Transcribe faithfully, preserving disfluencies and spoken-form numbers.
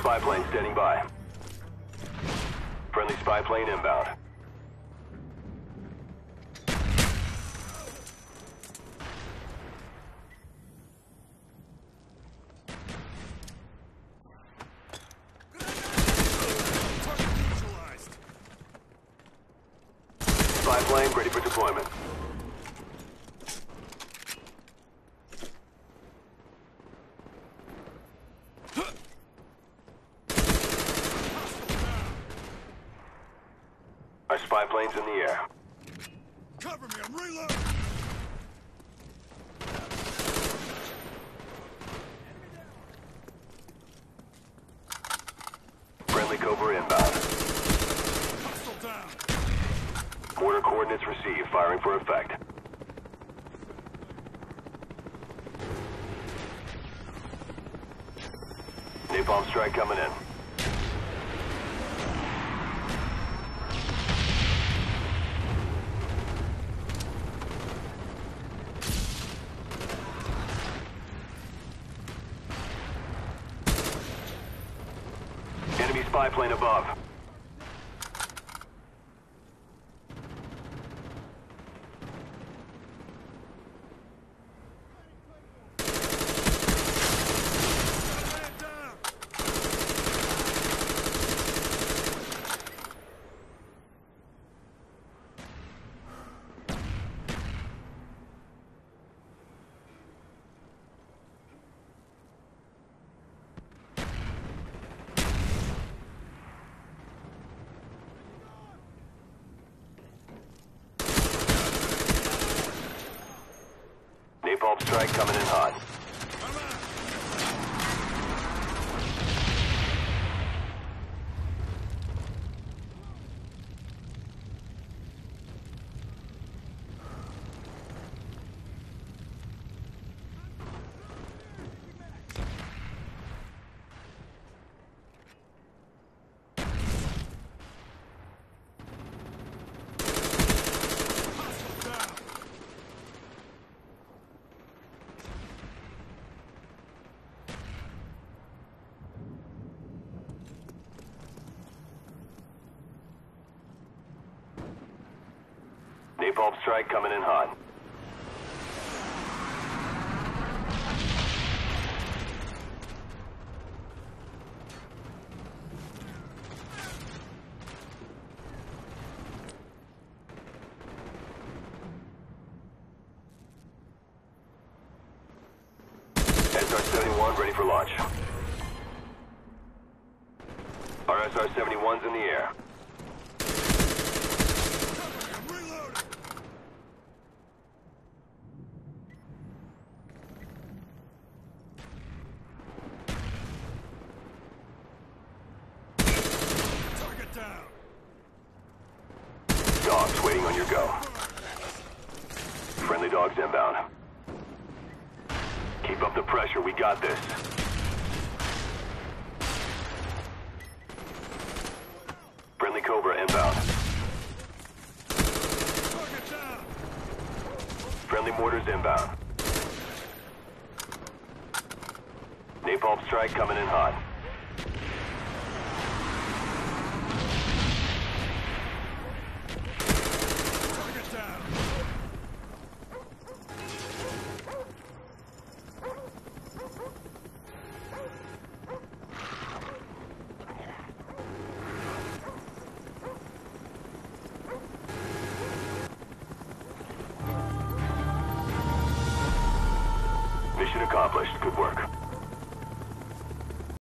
spy plane standing by. Friendly spy plane inbound. Spy plane ready for deployment. Our spy plane's in the air. Cover me, I'm reloading! Friendly Cobra inbound. Hostile down! Mortar coordinates received. Firing for effect. Napalm strike coming in. Enemy spy plane above. Napalm strike coming in hot. Napalm strike coming in hot. S R seventy-one ready for launch. Our S R seventy-one's in the air. Dogs waiting on your go. Friendly dogs inbound. Keep up the pressure, we got this. Friendly Cobra inbound. Friendly mortars inbound. Napalm strike coming in hot. Mission accomplished. Good work.